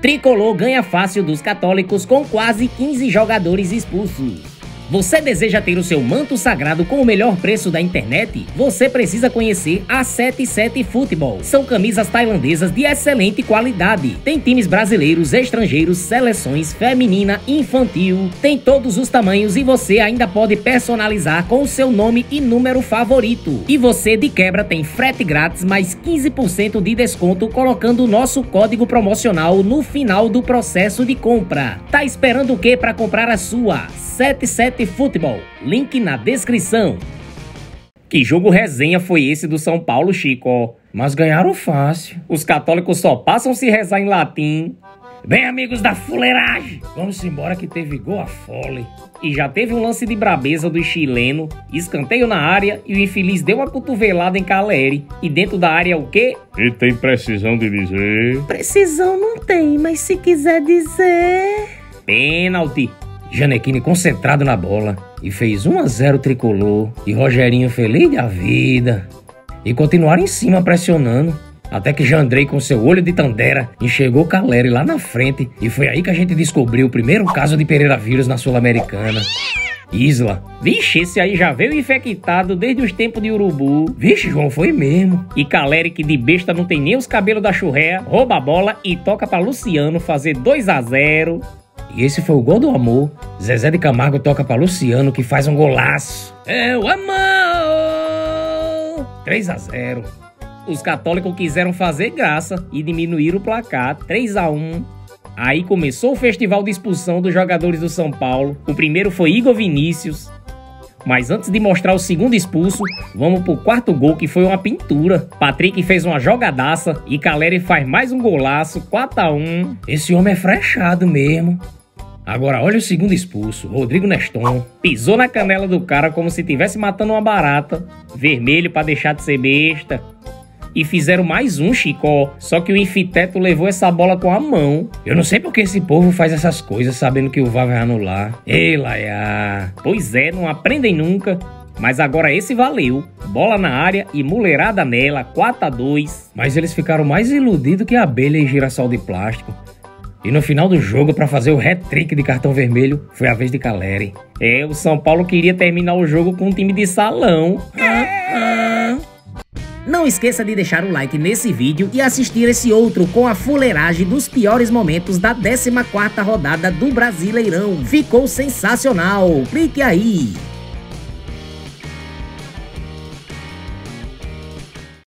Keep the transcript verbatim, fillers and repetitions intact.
Tricolor ganha fácil dos Católicos com quase quinze jogadores expulsos. Você deseja ter o seu manto sagrado com o melhor preço da internet? Você precisa conhecer a setenta e sete Futebol. São camisas tailandesas de excelente qualidade. Tem times brasileiros, estrangeiros, seleções, feminina, infantil. Tem todos os tamanhos e você ainda pode personalizar com o seu nome e número favorito. E você de quebra tem frete grátis mais quinze por cento de desconto colocando o nosso código promocional no final do processo de compra. Tá esperando o que para comprar a sua? setenta e sete Futebol, link na descrição. Que jogo resenha foi esse do São Paulo, Chico? Mas ganharam fácil. Os católicos só passam se rezar em latim. Bem, amigos da fuleiragem, vamos embora que teve gol a fole. E já teve um lance de brabeza do chileno, escanteio na área e o infeliz deu uma cotovelada em Caleri. E dentro da área o quê? E tem precisão de dizer? Precisão não tem, mas se quiser dizer... Pênalti. Janequine concentrado na bola e fez um a zero tricolor e Rogerinho feliz da vida. E continuaram em cima pressionando, até que Jandrei com seu olho de tandera enxergou Caleri lá na frente e foi aí que a gente descobriu o primeiro caso de Pereira vírus na Sul-Americana. Isla. Vixe, esse aí já veio infectado desde os tempos de urubu. Vixe, João, foi mesmo. E Caleri, que de besta não tem nem os cabelos da churréia, rouba a bola e toca pra Luciano fazer dois a zero. E esse foi o gol do amor. Zezé de Camargo toca pra Luciano, que faz um golaço. É o amor! três a zero. Os católicos quiseram fazer graça e diminuíram o placar, três a um. Aí começou o festival de expulsão dos jogadores do São Paulo. O primeiro foi Igor Vinícius. Mas antes de mostrar o segundo expulso, vamos pro quarto gol, que foi uma pintura. Patrick fez uma jogadaça e Caleri faz mais um golaço, quatro a um. Esse homem é frechado mesmo. Agora olha o segundo expulso, Rodrigo Neston. Pisou na canela do cara como se estivesse matando uma barata. Vermelho pra deixar de ser besta. E fizeram mais um, Chico. Só que o infiteto levou essa bola com a mão. Eu não sei porque esse povo faz essas coisas sabendo que o V A R vai anular. Ei, Laia. Pois é, não aprendem nunca. Mas agora esse valeu. Bola na área e mulherada nela, quatro a dois. Mas eles ficaram mais iludidos que abelha e girassol de plástico. E no final do jogo, para fazer o hat-trick de cartão vermelho, foi a vez de Caleri. É, o São Paulo queria terminar o jogo com um time de salão. Ah, ah. Não esqueça de deixar o like nesse vídeo e assistir esse outro com a fuleiragem dos piores momentos da décima quarta rodada do Brasileirão. Ficou sensacional! Clique aí!